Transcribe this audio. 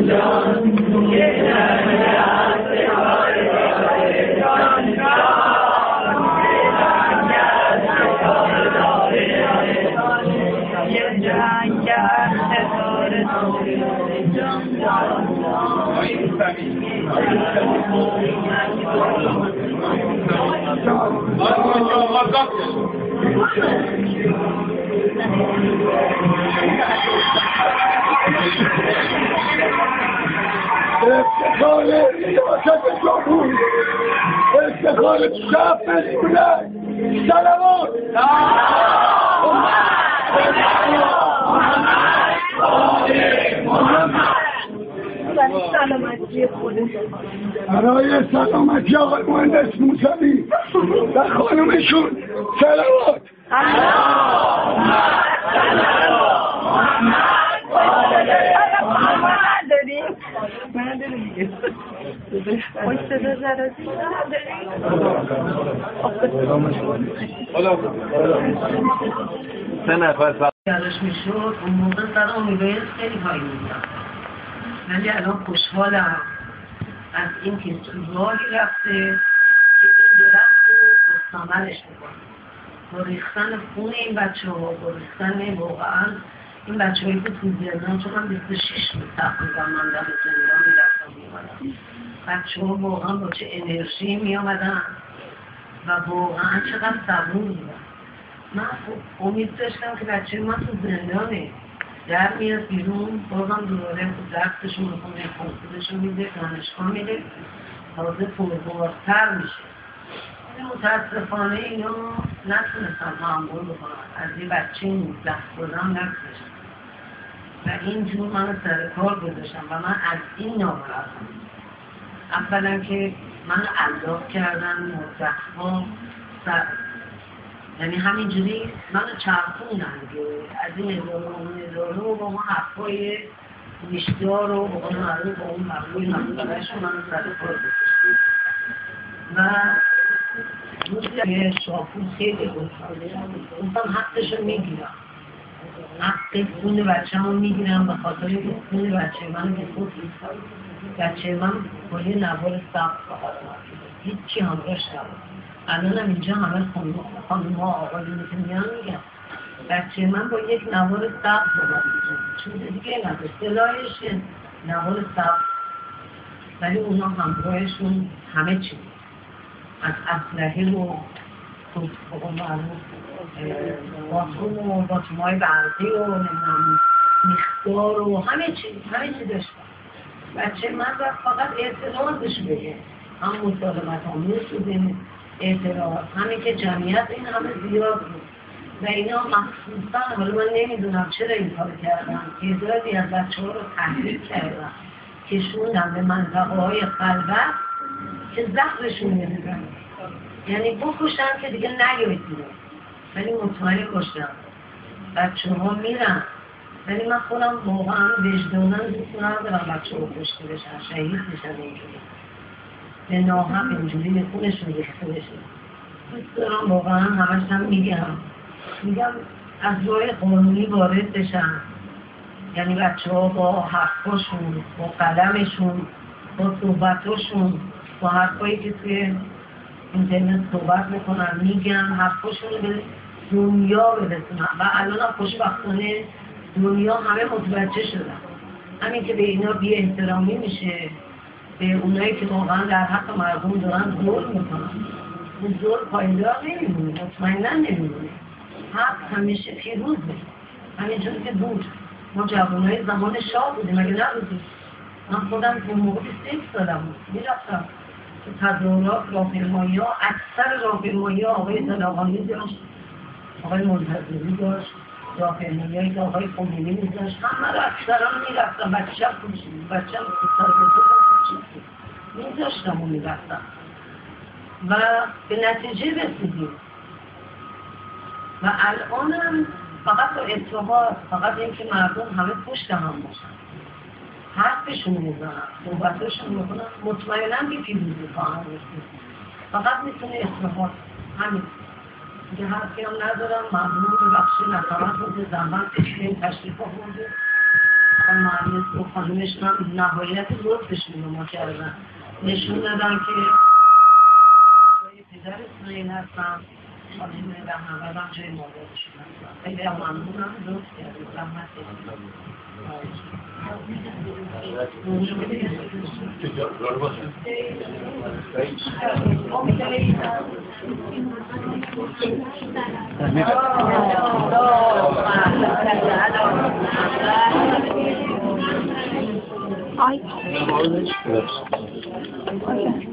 افتخار ریاست جمهوری، افتخار شعب بلند، صلوات سلامتی خودش برای سلامتی آقای مهندس موسوی و خانومشون صلوات. من دیگه خوش صدا زرازی سه نفر یادش میشد اون موقع سر امیدویت خیلی پایین میدم، ولی الان خوشحالم از این که راهی رفته که این درخت رو مستعملش میکنه با ریختن خون این بچه ها، با ریختن واقعا این بچه هایی که تو زندان، چون من 26 روز تقریبا من در زندان میرفتم میامدم، بچه ها واقعا با چه انرژی میامدن و واقعا چقدر صبور بودن. من امید داشتم که بچه من تو زندانه در میاد بیرون، بازم دوباره درستشون میکنه، کنسولشون میده، دانشگاه میده، تازه پربارتر میشه. متاسفانه اینا نتونستم تحمل بکنم، از یه بچه 19 سالم نتونستم و اینجور منو سر کار گذاشتم و من از این ناراحتم. اولا که منو عذاب کردن مدت‌ها، یعنی همینجوری منو چرخوندن از این اداره و با ما حرفای نیشدار و با اون معروف با اون مقبول مقبولشون منو سر کار گذاشتم و روزی شاپور خیلی گفتم حقشو میگیرم، حق خون بچه همون میگیرم به خاطر که خون بچه من بخوردی، بچه من با یه نوار سبت فقط هیچی همراش نبود. الان هم اینجا همه خانم ها آقایونی که میان میگم بچه من با یک نوار سبت زدن چون دیگه نداره سلایش نوار سبت، ولی اونا همراهشون همه چی از اسلحه و باتون و باتومای برقی و میخدار و همه چی داشتن. بچه من فقط اعتراضش بگه هم مطالبت آمیز بوده، اعتراض همین که جمعیت این همه زیاد بود و اینا مخصوصا، ولی من نمیدونم چرا این کار کردن، تعدادی از بچه ها رو تحریک کردن کشوندن به منطقه های خلوت که زخمشون میدونن، یعنی بکشن که دیگه نیایید بیرون، ولی مطمئن کشتن بچه ها میرن. ولی من خودم واقعا وجداناً دوست ندارم بچه ها کشته بشن، شهید بشن اینجوری به ناحق اینجوری به خونشون ریخته بشه. دوست دارم واقعا همش هم میگم از راه قانونی وارد بشن، یعنی بچه ها با حرفاشون، با قلمشون، با صحبتاشون، با حرفایی که توی اینترنت صحبت میکنن میگن حرفاشون رو به دنیا برسونن و الان هم خوشبختانه دنیا همه متوجه شدن. همین که به اینا بی احترامی میشه، به اونایی که واقعا در حق مردم دارن ظلم میکنن، اون ظلم پایدار نمیمونه، مطمئنا نمیمونه، حق همیشه پیروزه. همینجوری که بود ما جوانای زمان شاه بودیم، مگه نبودیم؟ من خودم اون موقع 26 سالم بود میرفتم تو تظاهرات راهپیمایی‌ها، اکثر راهپیمایی‌ها آقای طلاقانی داشت، آقای منتظری داشت، راهپیمایی‌هایی که آقای خمینی می‌داشت، همه رو اکثرا میرفتم، بچه‌م کشید، بچه‌م می‌ذاشتم و میرفتم و به نتیجه رسیدیم و الانم فقط با اتحاد، فقط اینکه مردم همه پشت هم باشن، حرفشون میزنن، صحبتشون میکنن، مطمئناً بی پیروزی خواهند رسید. فقط میتونه اتحاد، همین دیگه حرفی هم ندارم. ممنون، ببخشید نظرت رو که زمان کشیدین تشریف آوردید مهندس و خانمش من نهایت لطفشون رو ما کردن نشون دادن که جای پدر اسماعیل هستم خانم رهنورد هم جای مادرشون هستم خیلی هم ممنونم لطف کردید زحمت کردید Ay.